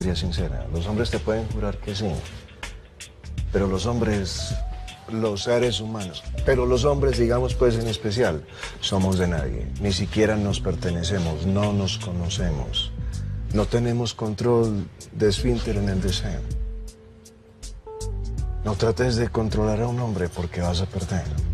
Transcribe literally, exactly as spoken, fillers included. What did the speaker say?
sincera. Los hombres te pueden jurar que sí, pero los hombres, los seres humanos, pero los hombres, digamos pues en especial, somos de nadie. Ni siquiera nos pertenecemos, no nos conocemos. No tenemos control de esfínter en el deseo. No trates de controlar a un hombre porque vas a perder.